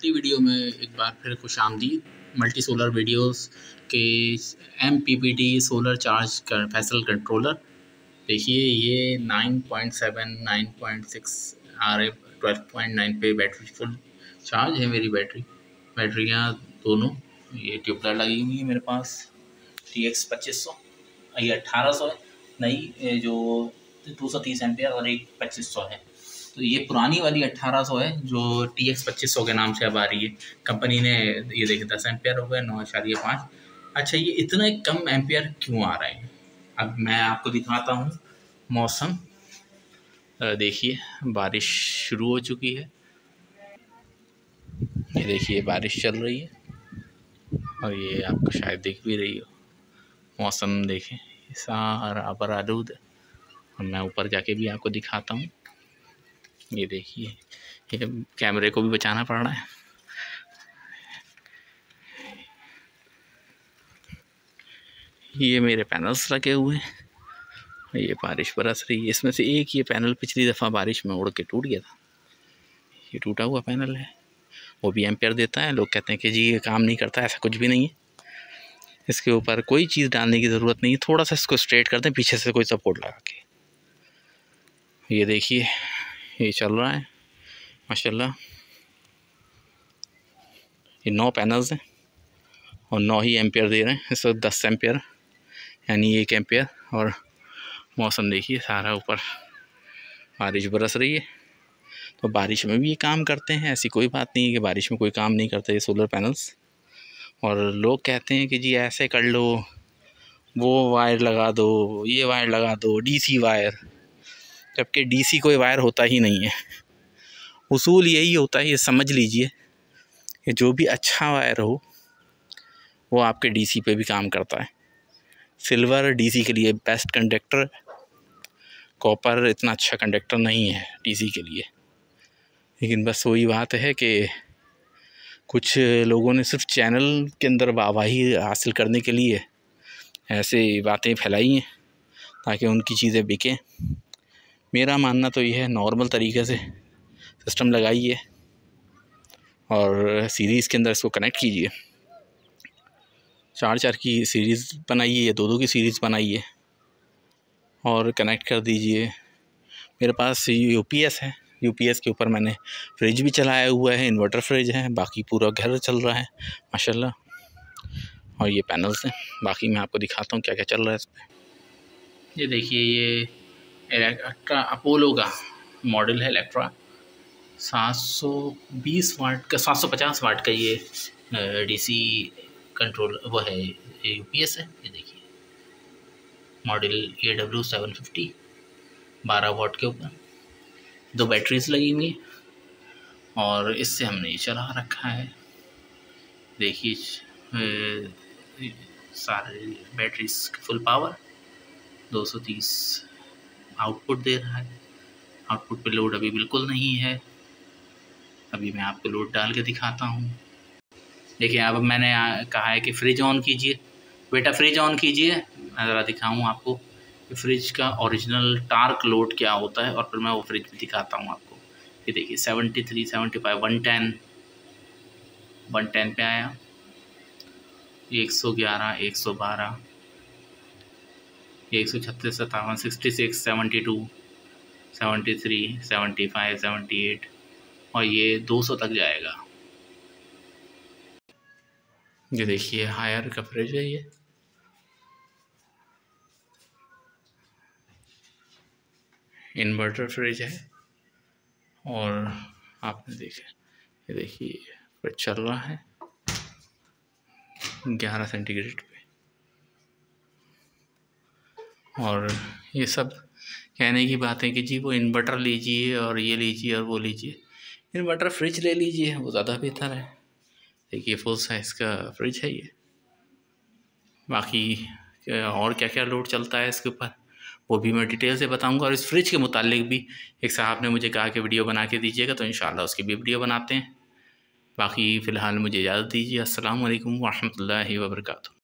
पिछली वीडियो में एक बार फिर खुशामदीद। मल्टी सोलर वीडियोस के MPPT सोलर चार्ज फैसल कंट्रोलर। देखिए ये 9.7 9.6 आ रहे 12.9 पे बैटरी फुल चार्ज है। मेरी बैटरियाँ दोनों ये ट्यूबलाइट लगी हुई है मेरे पास। TX 2500, ये 1800 है नई, जो 230 एम्पियर और एक 2500 है। तो ये पुरानी वाली 1800 है जो TX 2500 के नाम से अब आ रही है। कंपनी ने ये देखिए 10 एम्पियर हो गए 9.5। अच्छा, ये इतना कम एम्पियर क्यों आ रहे हैं? अब मैं आपको दिखाता हूँ मौसम। देखिए बारिश शुरू हो चुकी है। ये देखिए बारिश चल रही है और ये आपको शायद दिख भी रही हो। मौसम देखें सारा आलूद है और मैं ऊपर जाके भी आपको दिखाता हूँ। ये देखिए, ये कैमरे को भी बचाना पड़ रहा है। ये मेरे पैनल्स लगे हुए हैं, ये बारिश बरस रही है। इसमें से एक ये पैनल पिछली दफ़ा बारिश में उड़ के टूट गया था। ये टूटा हुआ पैनल है, वो भी एम्पियर देता है। लोग कहते हैं कि जी ये काम नहीं करता, ऐसा कुछ भी नहीं है। इसके ऊपर कोई चीज़ डालने की ज़रूरत नहीं है। थोड़ा सा इसको स्ट्रेट कर दें पीछे से कोई सपोर्ट लगा के। ये देखिए ये चल रहा है माशाल्लाह। ये 9 पैनल्स हैं और 9 ही एम्पियर दे रहे हैं। इस वक्त 10 एम्पियर यानी 1 एम्पियर। और मौसम देखिए सारा ऊपर बारिश बरस रही है। तो बारिश में भी ये काम करते हैं, ऐसी कोई बात नहीं है कि बारिश में कोई काम नहीं करते ये सोलर पैनल्स। और लोग कहते हैं कि जी ऐसे कर लो, वो वायर लगा दो, ये वायर लगा दो, DC वायर, जबकि DC कोई वायर होता ही नहीं है। उसूल यही होता है, ये समझ लीजिए कि जो भी अच्छा वायर हो वो आपके DC पे भी काम करता है। सिल्वर DC के लिए बेस्ट कंडक्टर, कॉपर इतना अच्छा कंडक्टर नहीं है DC के लिए। लेकिन बस वही बात है कि कुछ लोगों ने सिर्फ चैनल के अंदर वाहवाही हासिल करने के लिए ऐसे बातें फैलाई हैं ताकि उनकी चीज़ें बिकें। मेरा मानना तो ये है, नॉर्मल तरीके से सिस्टम लगाइए और सीरीज़ के अंदर इसको कनेक्ट कीजिए। 4-4 की सीरीज़ बनाइए या 2-2 की सीरीज़ बनाइए और कनेक्ट कर दीजिए। मेरे पास UPS है, UPS के ऊपर मैंने फ्रिज भी चलाया हुआ है, इन्वर्टर फ्रिज है, बाकी पूरा घर चल रहा है माशाल्लाह। और ये पैनल्स हैं, बाकी मैं आपको दिखाता हूँ क्या क्या चल रहा है इस पर। ये देखिए ये इलेक्ट्रा अपोलो का मॉडल है। इलेक्ट्रा 720 वाट का, 750 वाट का ये DC कंट्रोल वो है, UPS है। ये देखिए मॉडल AW750 12 वाट के ऊपर 2 बैटरीज लगी हुई और इससे हमने ये चला रखा है। देखिए सारे बैटरीज फुल पावर 230 आउटपुट दे रहा है। आउटपुट पे लोड अभी बिल्कुल नहीं है। अभी मैं आपको लोड डाल के दिखाता हूँ। देखिए अब मैंने कहा है कि फ्रिज ऑन कीजिए, बेटा फ्रिज ऑन कीजिए। मैं ज़रा दिखाऊँ आपको कि फ्रिज का ओरिजिनल टार्क लोड क्या होता है और फिर मैं वो फ्रिज भी दिखाता हूँ आपको। ये देखिए 73, 75, 110 पे आया, 111, 112, 136, 57, 66, 72, 73, 75, 78 और ये 200 तक जाएगा। ये देखिए हायर का फ्रिज है, ये इन्वर्टर फ्रिज है। और आपने देखा ये देखिए फ्रिज चल रहा है 11 सेंटीग्रेड पे। और ये सब कहने की बात है कि जी वो इन्वर्टर लीजिए और ये लीजिए और वो लीजिए। इन्वर्टर फ्रिज ले लीजिए, वो ज़्यादा बेहतर है। देखिए फुल साइज़ का फ्रिज है ये। बाकी और क्या क्या लोड चलता है इसके ऊपर वो भी मैं डिटेल से बताऊंगा। और इस फ्रिज के मुतालिक भी एक साहब ने मुझे कहा कि वीडियो बना के दीजिएगा, तो इंशाल्लाह उसकी भी वीडियो बनाते हैं। बाकी फ़िलहाल मुझे इजाज़त दीजिए। अस्सलाम वालेकुम व रहमतुल्लाहि व बरकातुहू।